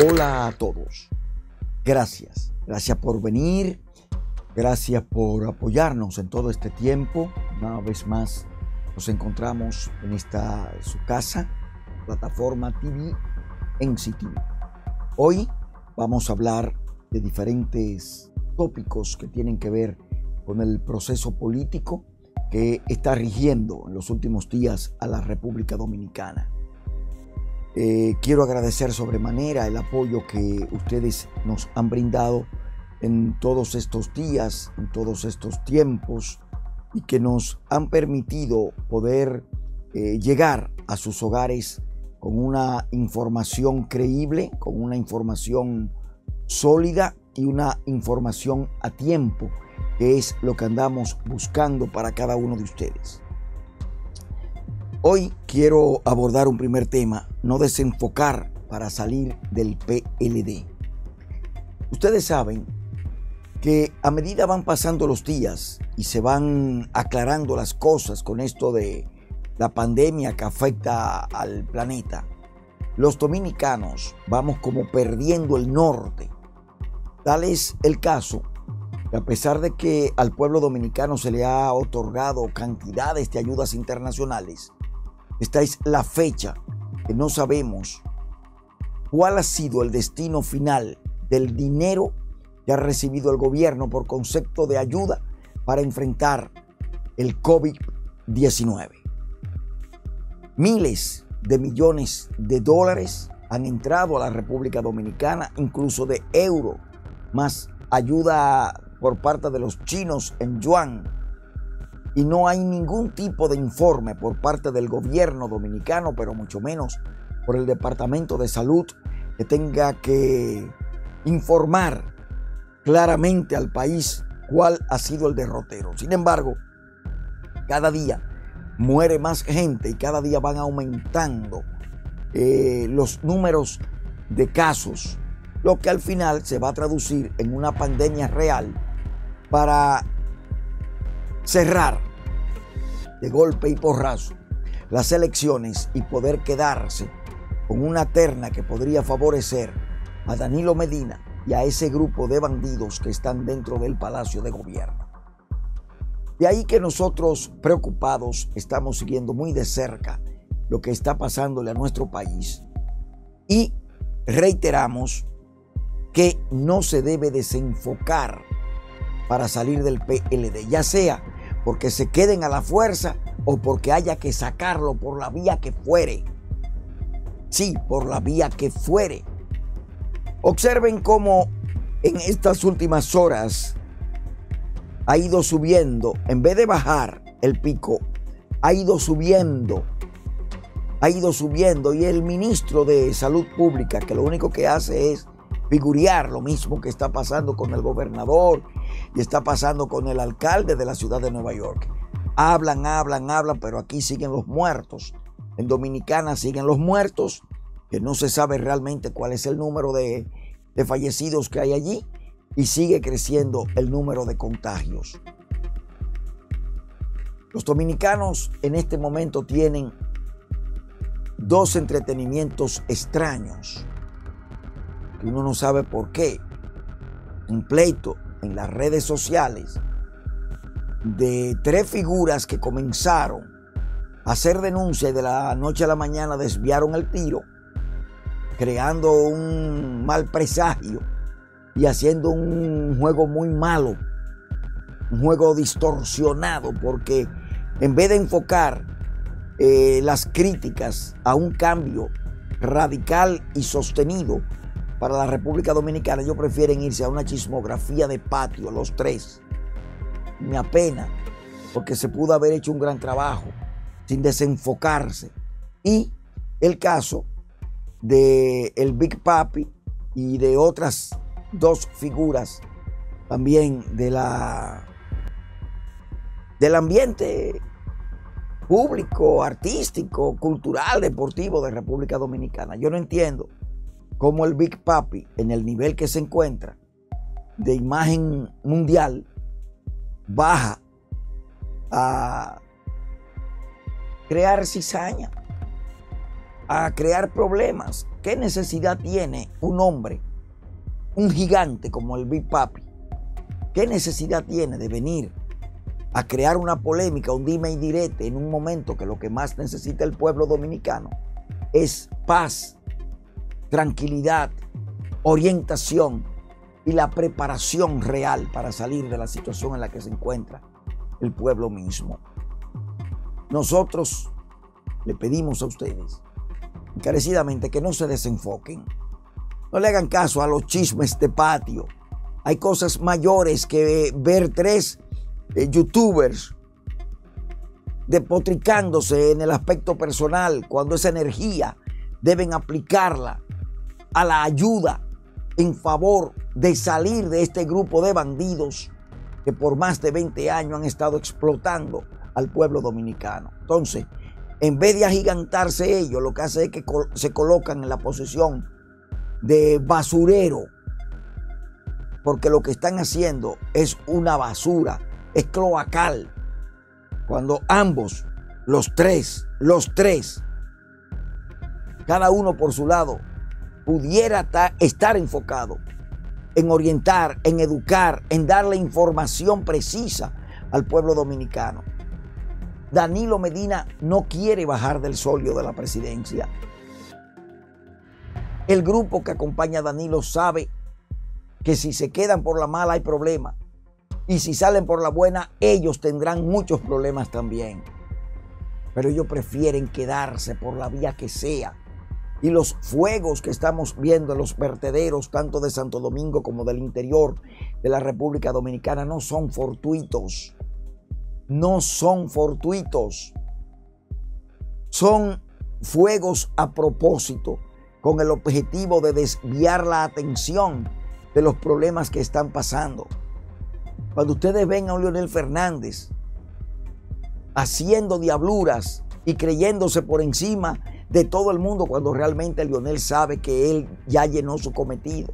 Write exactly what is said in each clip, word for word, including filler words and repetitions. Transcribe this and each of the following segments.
Hola a todos. Gracias. Gracias por venir. Gracias por apoyarnos en todo este tiempo. Una vez más nos encontramos en esta su casa, plataforma T V, en C T V. Hoy vamos a hablar de diferentes tópicos que tienen que ver con el proceso político que está rigiendo en los últimos días a la República Dominicana. Eh, quiero agradecer sobremanera el apoyo que ustedes nos han brindado en todos estos días, en todos estos tiempos, y que nos han permitido poder eh, llegar a sus hogares con una información creíble, con una información sólida y una información a tiempo, que es lo que andamos buscando para cada uno de ustedes. Hoy quiero abordar un primer tema, no desenfocar para salir del P L D. Ustedes saben que a medida van pasando los días y se van aclarando las cosas con esto de la pandemia que afecta al planeta, los dominicanos vamos como perdiendo el norte. Tal es el caso que a pesar de que al pueblo dominicano se le ha otorgado cantidades de ayudas internacionales, esta es la fecha que no sabemos cuál ha sido el destino final del dinero que ha recibido el gobierno por concepto de ayuda para enfrentar el COVID diecinueve. Miles de millones de dólares han entrado a la República Dominicana, incluso de euro, más ayuda por parte de los chinos en yuan. Y no hay ningún tipo de informe por parte del gobierno dominicano, pero mucho menos por el Departamento de Salud, que tenga que informar claramente al país cuál ha sido el derrotero. Sin embargo, cada día muere más gente y cada día van aumentando eh, los números de casos, lo que al final se va a traducir en una pandemia real para cerrar de golpe y porrazo las elecciones y poder quedarse con una terna que podría favorecer a Danilo Medina y a ese grupo de bandidos que están dentro del Palacio de Gobierno. De ahí que nosotros, preocupados, estamos siguiendo muy de cerca lo que está pasándole a nuestro país y reiteramos que no se debe desenfocar para salir del P L D, ya sea porque se queden a la fuerza o porque haya que sacarlo por la vía que fuere. Sí, por la vía que fuere. Observen cómo en estas últimas horas ha ido subiendo, en vez de bajar el pico, ha ido subiendo, ha ido subiendo, y el ministro de Salud Pública, que lo único que hace es figurear lo mismo que está pasando con el gobernador y está pasando con el alcalde de la ciudad de Nueva York. Hablan, hablan, hablan, pero aquí siguen los muertos. En Dominicana siguen los muertos, que no se sabe realmente cuál es el número de, de fallecidos que hay allí, y sigue creciendo el número de contagios. Los dominicanos en este momento tienen dos entretenimientos extraños, que uno no sabe por qué. Un pleito en las redes sociales de tres figuras que comenzaron a hacer denuncia y de la noche a la mañana desviaron el tiro, creando un mal presagio y haciendo un juego muy malo, un juego distorsionado, porque en vez de enfocar eh, las críticas a un cambio radical y sostenido para la República Dominicana, ellos prefieren irse a una chismografía de patio, los tres. Me apena, porque se pudo haber hecho un gran trabajo sin desenfocarse. Y el caso de el Big Papi y de otras dos figuras también de la del ambiente público, artístico, cultural, deportivo de República Dominicana. Yo no entiendo cómo el Big Papi, en el nivel que se encuentra de imagen mundial, baja a crear cizaña, a crear problemas ¿qué necesidad tiene un hombre, un gigante como el Big Papi? ¿Qué necesidad tiene de venir a crear una polémica, un dime y direte en un momento que lo que más necesita el pueblo dominicano es paz, tranquilidad, orientación y la preparación real para salir de la situación en la que se encuentra el pueblo mismo? Nosotros le pedimos a ustedes encarecidamente que no se desenfoquen, no le hagan caso a los chismes de patio. Hay cosas mayores que ver tres eh, youtubers despotricándose en el aspecto personal, cuando esa energía deben aplicarla a la ayuda en favor de salir de este grupo de bandidos que por más de veinte años han estado explotando al pueblo dominicano. Entonces, en vez de agigantarse ellos, lo que hace es que se colocan en la posición de basurero, porque lo que están haciendo es una basura, es cloacal. Cuando ambos, los tres, los tres, cada uno por su lado, pudiera estar enfocado en orientar, en educar, en darle información precisa al pueblo dominicano. Danilo Medina no quiere bajar del solio de la presidencia. El grupo que acompaña a Danilo sabe que si se quedan por la mala hay problemas. Y si salen por la buena, ellos tendrán muchos problemas también. Pero ellos prefieren quedarse por la vía que sea. Y los fuegos que estamos viendo en los vertederos, tanto de Santo Domingo como del interior de la República Dominicana, no son fortuitos. No son fortuitos. Son fuegos a propósito, con el objetivo de desviar la atención de los problemas que están pasando. Cuando ustedes ven a un Leonel Fernández haciendo diabluras y creyéndose por encima de todo el mundo, cuando realmente Leonel sabe que él ya llenó su cometido.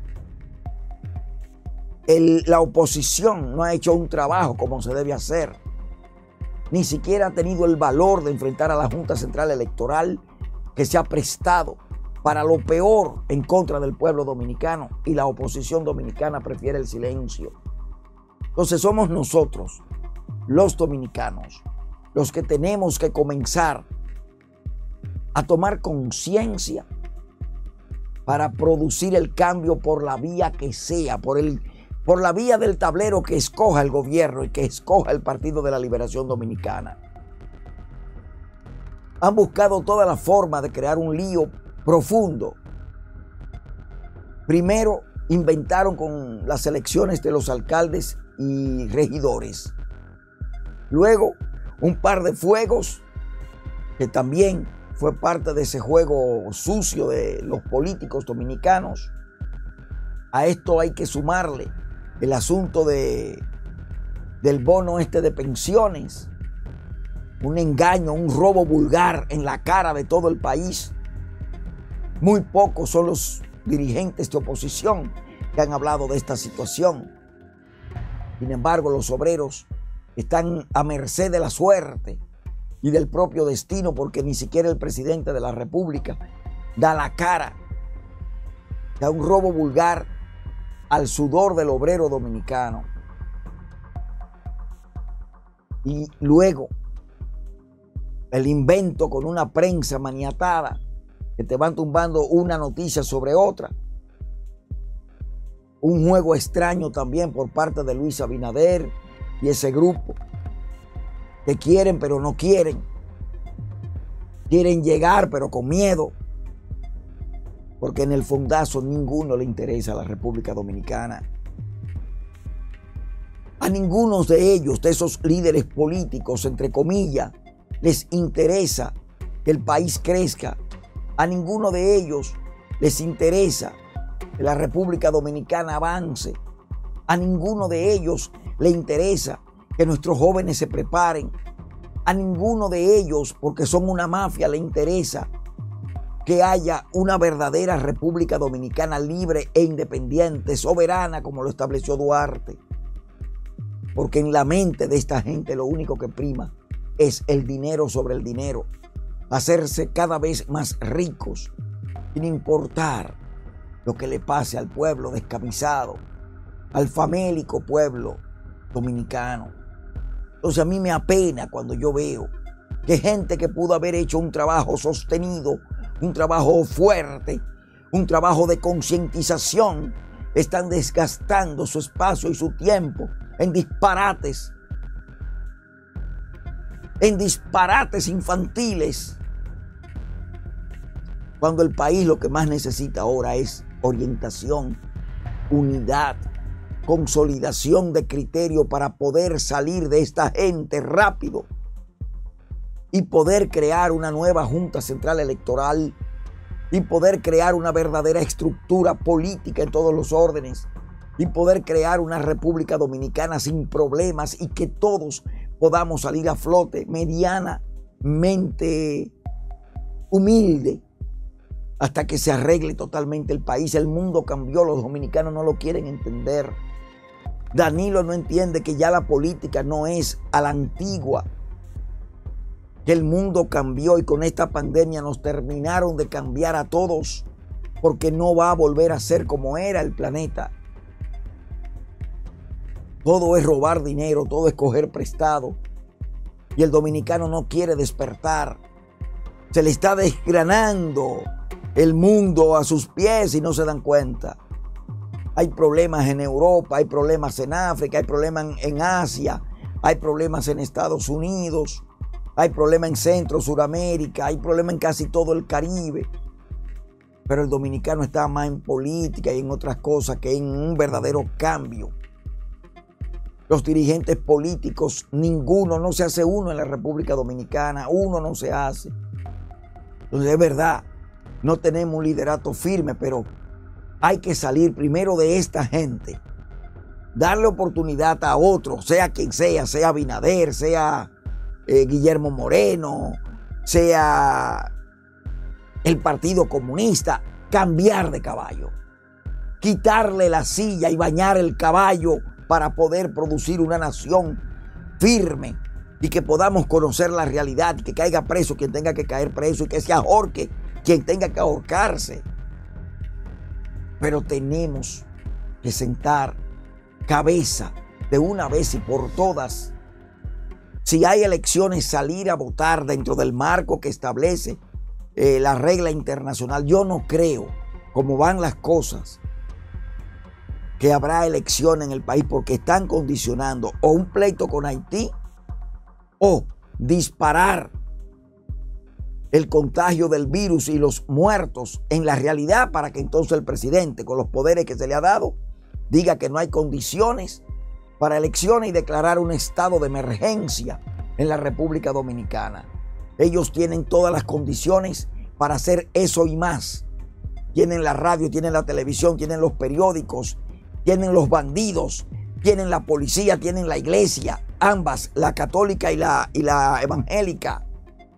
El, la oposición no ha hecho un trabajo como se debe hacer. Ni siquiera ha tenido el valor de enfrentar a la Junta Central Electoral, que se ha prestado para lo peor en contra del pueblo dominicano, y la oposición dominicana prefiere el silencio. Entonces somos nosotros, los dominicanos, los que tenemos que comenzar a tomar conciencia para producir el cambio por la vía que sea, por, el, por la vía del tablero que escoja el gobierno y que escoja el Partido de la Liberación Dominicana. Han buscado toda la forma de crear un lío profundo. Primero inventaron con las elecciones de los alcaldes y regidores. Luego un par de fuegos que también fue parte de ese juego sucio de los políticos dominicanos. A esto hay que sumarle el asunto de, del bono este de pensiones. Un engaño, un robo vulgar en la cara de todo el país. Muy pocos son los dirigentes de oposición que han hablado de esta situación. Sin embargo, los obreros están a merced de la suerte y del propio destino, porque ni siquiera el presidente de la República da la cara. Da un robo vulgar al sudor del obrero dominicano. Y luego el invento con una prensa maniatada que te van tumbando una noticia sobre otra. Un juego extraño también por parte de Luis Abinader y ese grupo que quieren pero no quieren. Quieren llegar pero con miedo. Porque en el fondazo ninguno le interesa a la República Dominicana. A ninguno de ellos, de esos líderes políticos, entre comillas, les interesa que el país crezca. A ninguno de ellos les interesa que la República Dominicana avance. A ninguno de ellos le interesa que nuestros jóvenes se preparen. A ninguno de ellos, porque son una mafia, le interesa que haya una verdadera República Dominicana libre e independiente, soberana, como lo estableció Duarte. Porque en la mente de esta gente lo único que prima es el dinero sobre el dinero, hacerse cada vez más ricos sin importar lo que le pase al pueblo descamisado, al famélico pueblo dominicano. Entonces a mí me apena cuando yo veo que gente que pudo haber hecho un trabajo sostenido, un trabajo fuerte, un trabajo de concientización, están desgastando su espacio y su tiempo en disparates, en disparates infantiles, cuando el país lo que más necesita ahora es orientación, unidad, consolidación de criterio para poder salir de esta gente rápido y poder crear una nueva Junta Central Electoral y poder crear una verdadera estructura política en todos los órdenes y poder crear una República Dominicana sin problemas y que todos podamos salir a flote medianamente humilde hasta que se arregle totalmente el país. El mundo cambió, los dominicanos no lo quieren entender. Danilo no entiende que ya la política no es a la antigua, que el mundo cambió y con esta pandemia nos terminaron de cambiar a todos, porque no va a volver a ser como era el planeta. Todo es robar dinero, todo es coger prestado y el dominicano no quiere despertar. Se le está desgranando el mundo a sus pies y no se dan cuenta. Hay problemas en Europa, hay problemas en África, hay problemas en Asia, hay problemas en Estados Unidos, hay problemas en Centro, Suramérica, hay problemas en casi todo el Caribe. Pero el dominicano está más en política y en otras cosas que en un verdadero cambio. Los dirigentes políticos, ninguno, no se hace uno en la República Dominicana, uno no se hace. Entonces es verdad, no tenemos un liderato firme, pero hay que salir primero de esta gente, darle oportunidad a otros, sea quien sea, sea Abinader, sea eh, Guillermo Moreno, sea el Partido Comunista, cambiar de caballo, quitarle la silla y bañar el caballo para poder producir una nación firme y que podamos conocer la realidad, que caiga preso quien tenga que caer preso y que se ahorque quien tenga que ahorcarse. Pero tenemos que sentar cabeza de una vez y por todas. Si hay elecciones, salir a votar dentro del marco que establece eh, la regla internacional. Yo no creo, como van las cosas, que habrá elección en el país porque están condicionando o un pleito con Haití o disparar el contagio del virus y los muertos en la realidad para que entonces el presidente, con los poderes que se le ha dado, diga que no hay condiciones para elecciones y declarar un estado de emergencia en la República Dominicana. Ellos tienen todas las condiciones para hacer eso y más. Tienen la radio, tienen la televisión, tienen los periódicos, tienen los bandidos, tienen la policía, tienen la iglesia, ambas, la católica y la, y la evangélica.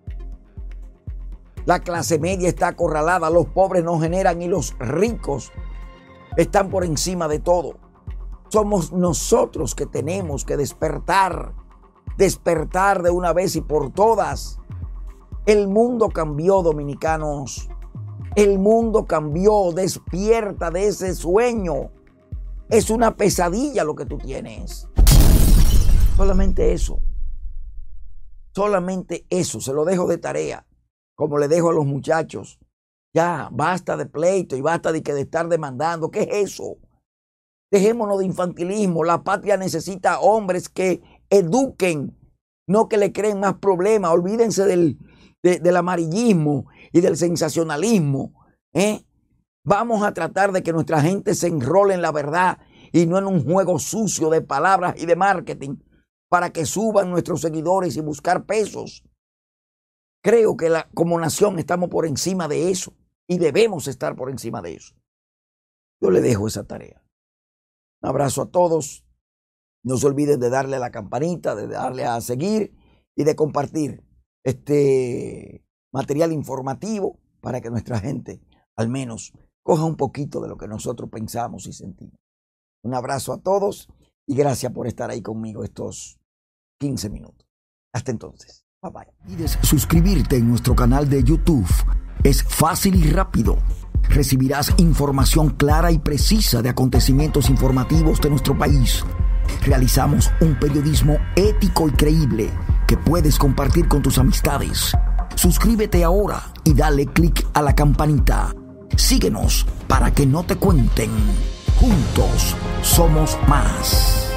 La clase media está acorralada, los pobres no generan y los ricos están por encima de todo. Somos nosotros que tenemos que despertar, despertar de una vez y por todas. El mundo cambió, dominicanos. El mundo cambió, despierta de ese sueño. Es una pesadilla lo que tú tienes. Solamente eso. Solamente eso. Se lo dejo de tarea. Como le dejo a los muchachos. Ya, basta de pleito y basta de, que de estar demandando. ¿Qué es eso? Dejémonos de infantilismo. La patria necesita hombres que eduquen, no que le creen más problemas. Olvídense del, de, del amarillismo y del sensacionalismo. ¿eh? Vamos a tratar de que nuestra gente se enrole en la verdad y no en un juego sucio de palabras y de marketing para que suban nuestros seguidores y buscar pesos. Creo que la, como nación estamos por encima de eso y debemos estar por encima de eso. Yo le dejo esa tarea. Un abrazo a todos. No se olviden de darle a la campanita, de darle a seguir y de compartir este material informativo para que nuestra gente al menos coja un poquito de lo que nosotros pensamos y sentimos. Un abrazo a todos y gracias por estar ahí conmigo estos quince minutos. Hasta entonces. Bye bye. Pides suscribirte en nuestro canal de YouTube. Es fácil y rápido. Recibirás información clara y precisa de acontecimientos informativos de nuestro país. Realizamos un periodismo ético y creíble que puedes compartir con tus amistades. Suscríbete ahora y dale clic a la campanita. Síguenos para que no te cuenten. Juntos somos más.